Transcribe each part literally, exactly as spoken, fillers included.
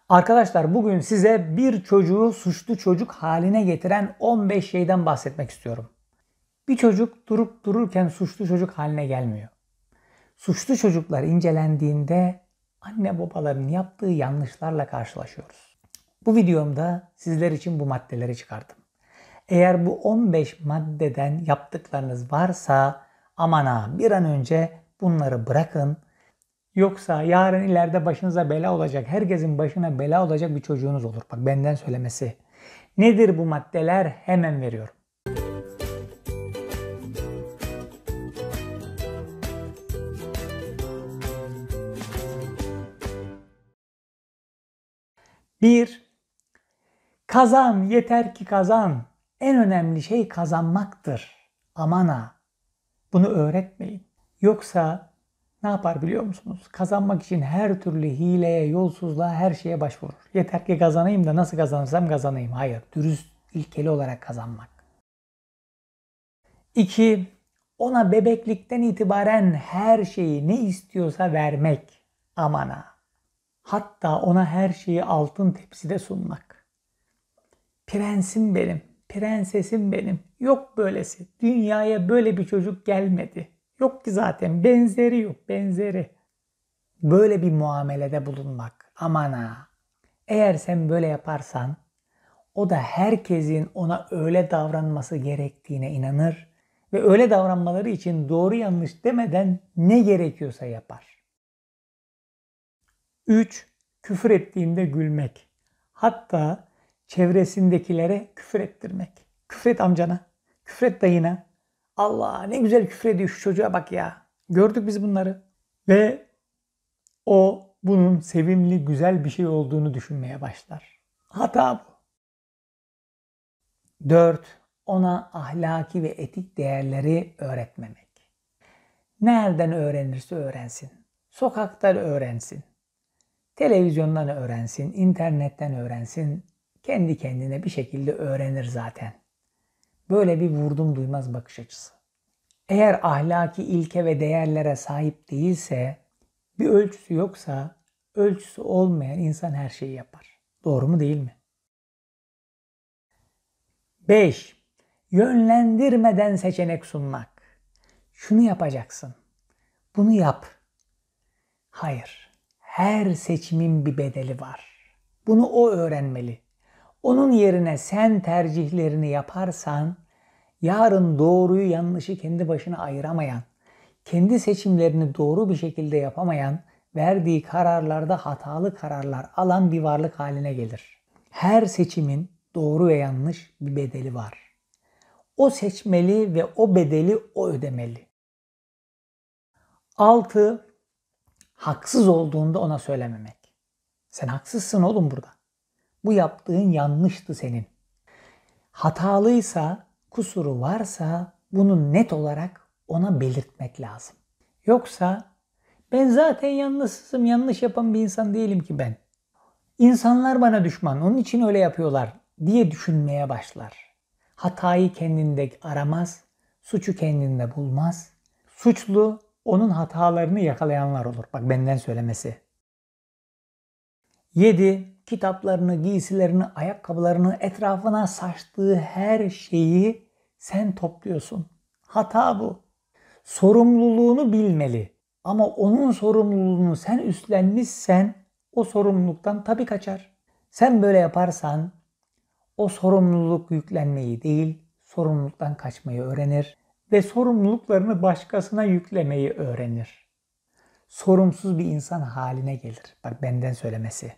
Arkadaşlar bugün size bir çocuğu suçlu çocuk haline getiren on beş şeyden bahsetmek istiyorum. Bir çocuk durup dururken suçlu çocuk haline gelmiyor. Suçlu çocuklar incelendiğinde anne babaların yaptığı yanlışlarla karşılaşıyoruz. Bu videomda sizler için bu maddeleri çıkardım. Eğer bu on beş maddeden yaptıklarınız varsa aman ha bir an önce bunları bırakın. Yoksa yarın ileride başınıza bela olacak, herkesin başına bela olacak bir çocuğunuz olur. Bak benden söylemesi. Nedir bu maddeler? Hemen veriyorum. Bir, kazan, yeter ki kazan. En önemli şey kazanmaktır. Aman ha. Bunu öğretmeyin. Yoksa ne yapar biliyor musunuz? Kazanmak için her türlü hileye, yolsuzluğa, her şeye başvurur. Yeter ki kazanayım da nasıl kazanırsam kazanayım. Hayır, dürüst, ilkeli olarak kazanmak. İki, ona bebeklikten itibaren her şeyi ne istiyorsa vermek. Aman ha. Hatta ona her şeyi altın tepside sunmak. Prensim benim, prensesim benim. Yok böylesi. Dünyaya böyle bir çocuk gelmedi. Yok ki zaten, benzeri yok, benzeri. Böyle bir muamelede bulunmak. Aman ha. Eğer sen böyle yaparsan o da herkesin ona öyle davranması gerektiğine inanır ve öyle davranmaları için doğru yanlış demeden ne gerekiyorsa yapar. üç. Küfür ettiğinde gülmek. Hatta çevresindekilere küfür ettirmek. Küfret amcana, küfret dayına. Allah ne güzel küfür ediyor şu çocuğa bak ya. Gördük biz bunları. Ve o bunun sevimli, güzel bir şey olduğunu düşünmeye başlar. Hata bu. dört. Ona ahlaki ve etik değerleri öğretmemek. Nereden öğrenirse öğrensin. Sokaktan öğrensin. Televizyondan öğrensin, internetten öğrensin. Kendi kendine bir şekilde öğrenir zaten. Böyle bir vurdum duymaz bakış açısı. Eğer ahlaki ilke ve değerlere sahip değilse, bir ölçüsü yoksa, ölçüsü olmayan insan her şeyi yapar. Doğru mu değil mi? beş. Yönlendirmeden seçenek sunmak. Şunu yapacaksın. Bunu yap. Hayır. Her seçimin bir bedeli var. Bunu o öğrenmeli. Onun yerine sen tercihlerini yaparsan, yarın doğruyu yanlışı kendi başına ayıramayan, kendi seçimlerini doğru bir şekilde yapamayan, verdiği kararlarda hatalı kararlar alan bir varlık haline gelir. Her seçimin doğru ve yanlış bir bedeli var. O seçmeli ve o bedeli o ödemeli. altı. Haksız olduğunda ona söylememek. Sen haksızsın oğlum burada. Bu yaptığın yanlıştı senin. Hatalıysa, kusuru varsa bunu net olarak ona belirtmek lazım. Yoksa ben zaten yanlışsızım, yanlış yapan bir insan değilim ki ben. İnsanlar bana düşman, onun için öyle yapıyorlar diye düşünmeye başlar. Hatayı kendinde aramaz, suçu kendinde bulmaz. Suçlu onun hatalarını yakalayanlar olur. Bak benden söylemesi. yedi. Kitaplarını, giysilerini, ayakkabılarını, etrafına saçtığı her şeyi sen topluyorsun. Hata bu. Sorumluluğunu bilmeli. Ama onun sorumluluğunu sen üstlenmişsen o sorumluluktan tabii kaçar. Sen böyle yaparsan o sorumluluk yüklenmeyi değil, sorumluluktan kaçmayı öğrenir ve sorumluluklarını başkasına yüklemeyi öğrenir. Sorumsuz bir insan haline gelir. Bak benden söylemesi.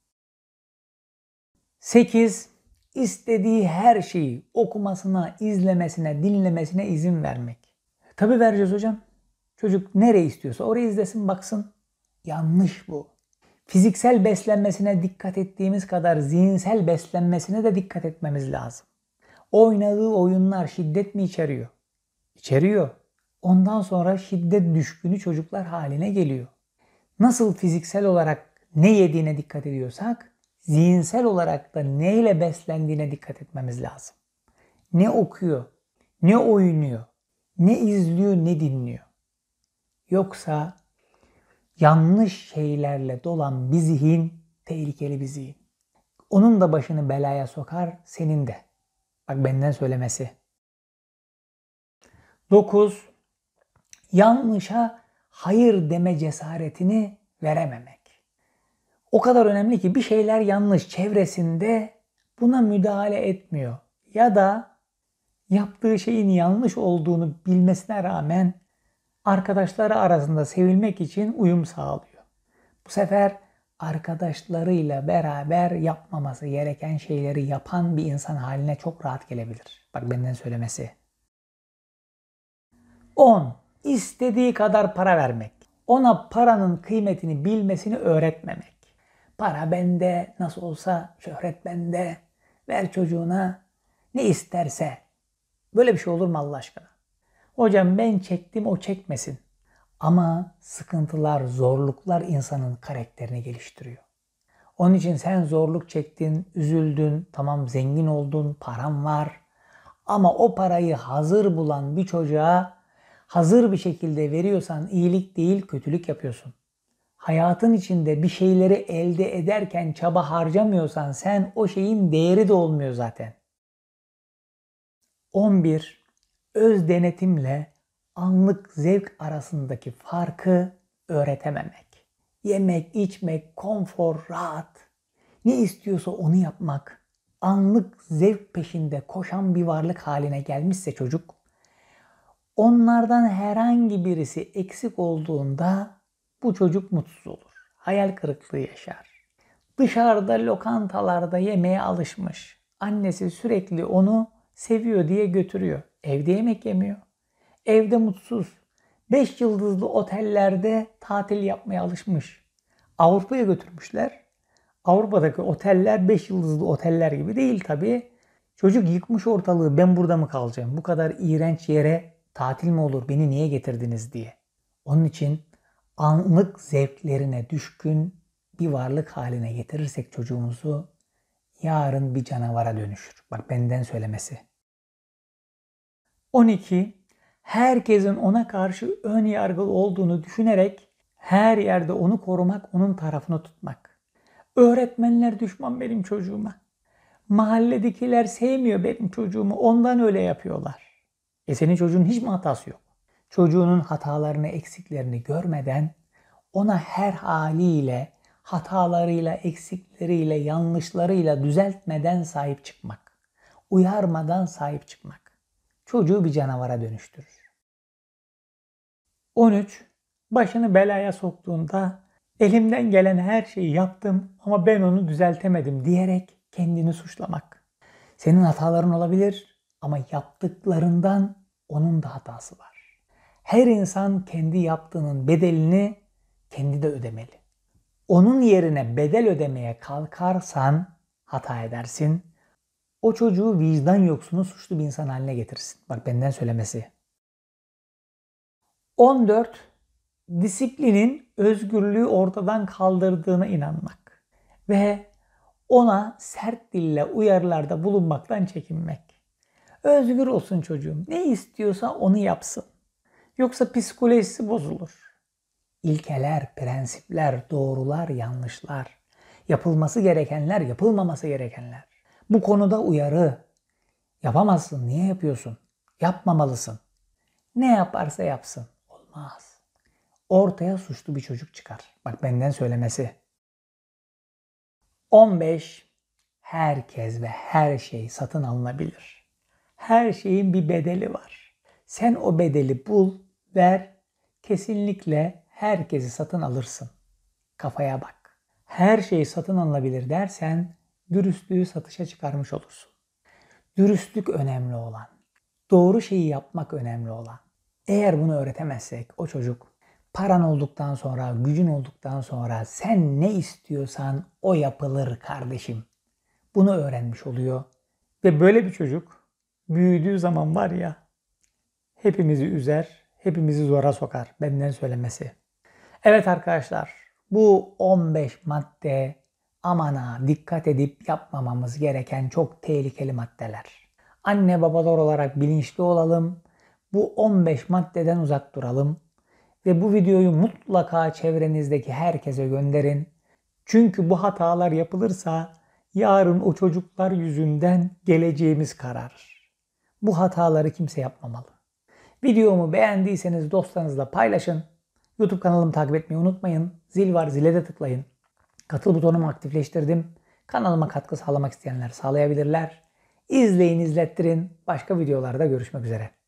sekiz. İstediği her şeyi okumasına, izlemesine, dinlemesine izin vermek. Tabii vereceğiz hocam. Çocuk nereye istiyorsa oraya izlesin, baksın. Yanlış bu. Fiziksel beslenmesine dikkat ettiğimiz kadar zihinsel beslenmesine de dikkat etmemiz lazım. Oynadığı oyunlar şiddet mi içeriyor? İçeriyor. Ondan sonra şiddet düşkünü çocuklar haline geliyor. Nasıl fiziksel olarak ne yediğine dikkat ediyorsak, zihinsel olarak da neyle beslendiğine dikkat etmemiz lazım. Ne okuyor, ne oynuyor, ne izliyor, ne dinliyor. Yoksa yanlış şeylerle dolan bir zihin tehlikeli bir zihin. Onun da başını belaya sokar, senin de. Bak benden söylemesi. dokuz. Yanlışa hayır deme cesaretini verememek. O kadar önemli ki bir şeyler yanlış, çevresinde buna müdahale etmiyor. Ya da yaptığı şeyin yanlış olduğunu bilmesine rağmen arkadaşları arasında sevilmek için uyum sağlıyor. Bu sefer arkadaşlarıyla beraber yapmaması gereken şeyleri yapan bir insan haline çok rahat gelebilir. Bak benden söylemesi. on. İstediği kadar para vermek. Ona paranın kıymetini bilmesini öğretmemek. Para bende, nasıl olsa şöhret bende. Ver çocuğuna ne isterse. Böyle bir şey olur mu Allah aşkına? Hocam ben çektim, o çekmesin. Ama sıkıntılar, zorluklar insanın karakterini geliştiriyor. Onun için sen zorluk çektin, üzüldün, tamam zengin oldun, paran var. Ama o parayı hazır bulan bir çocuğa hazır bir şekilde veriyorsan iyilik değil, kötülük yapıyorsun. Hayatın içinde bir şeyleri elde ederken çaba harcamıyorsan sen o şeyin değeri de olmuyor zaten. on bir. Öz denetimle anlık zevk arasındaki farkı öğretememek. Yemek, içmek, konfor, rahat. Ne istiyorsa onu yapmak. Anlık zevk peşinde koşan bir varlık haline gelmişse çocuk, onlardan herhangi birisi eksik olduğunda bu çocuk mutsuz olur. Hayal kırıklığı yaşar. Dışarıda lokantalarda yemeğe alışmış. Annesi sürekli onu seviyor diye götürüyor. Evde yemek yemiyor. Evde mutsuz. Beş yıldızlı otellerde tatil yapmaya alışmış. Avrupa'ya götürmüşler. Avrupa'daki oteller beş yıldızlı oteller gibi değil tabii. Çocuk yıkmış ortalığı, ben burada mı kalacağım? Bu kadar iğrenç yere tatil mi olur? Beni niye getirdiniz diye. Onun için anlık zevklerine düşkün bir varlık haline getirirsek çocuğumuzu yarın bir canavara dönüşür. Bak benden söylemesi. on iki. Herkesin ona karşı ön yargılı olduğunu düşünerek her yerde onu korumak, onun tarafını tutmak. Öğretmenler düşman benim çocuğuma. Mahalledekiler sevmiyor benim çocuğumu, ondan öyle yapıyorlar. E senin çocuğun hiç mi hatası yok? Çocuğunun hatalarını, eksiklerini görmeden ona her haliyle, hatalarıyla, eksikleriyle, yanlışlarıyla düzeltmeden sahip çıkmak. Uyarmadan sahip çıkmak. Çocuğu bir canavara dönüştürür. on üç. Başını belaya soktuğunda elimden gelen her şeyi yaptım ama ben onu düzeltemedim diyerek kendini suçlamak. Senin hataların olabilir ama yaptıklarından onun da hatası var. Her insan kendi yaptığının bedelini kendi de ödemeli. Onun yerine bedel ödemeye kalkarsan hata edersin. O çocuğu vicdan yoksunu suçlu bir insan haline getirsin. Bak benden söylemesi. on dört. Disiplinin özgürlüğü ortadan kaldırdığına inanmak. Ve ona sert dille uyarılarda bulunmaktan çekinmek. Özgür olsun çocuğum. Ne istiyorsa onu yapsın. Yoksa psikolojisi bozulur. İlkeler, prensipler, doğrular, yanlışlar. Yapılması gerekenler, yapılmaması gerekenler. Bu konuda uyarı. Yapamazsın. Niye yapıyorsun? Yapmamalısın. Ne yaparsa yapsın. Olmaz. Ortaya suçlu bir çocuk çıkar. Bak benden söylemesi. on beş. Herkes ve her şey satın alınabilir. Her şeyin bir bedeli var. Sen o bedeli bul, ver. Kesinlikle herkesi satın alırsın. Kafaya bak. Her şey satın alınabilir dersen dürüstlüğü satışa çıkarmış olursun. Dürüstlük önemli olan. Doğru şeyi yapmak önemli olan. Eğer bunu öğretemezsek o çocuk paran olduktan sonra, gücün olduktan sonra sen ne istiyorsan o yapılır kardeşim. Bunu öğrenmiş oluyor. Ve böyle bir çocuk büyüdüğü zaman var ya hepimizi üzer, hepimizi zora sokar. Benden söylemesi. Evet arkadaşlar, bu on beş madde aman ha dikkat edip yapmamamız gereken çok tehlikeli maddeler. Anne babalar olarak bilinçli olalım. Bu on beş maddeden uzak duralım. Ve bu videoyu mutlaka çevrenizdeki herkese gönderin. Çünkü bu hatalar yapılırsa yarın o çocuklar yüzünden geleceğimiz kararır. Bu hataları kimse yapmamalı. Videomu beğendiyseniz dostlarınızla paylaşın. YouTube kanalımı takip etmeyi unutmayın. Zil var, zile de tıklayın. Katıl butonumu aktifleştirdim. Kanalıma katkı sağlamak isteyenler sağlayabilirler. İzleyin, izlettirin. Başka videolarda görüşmek üzere.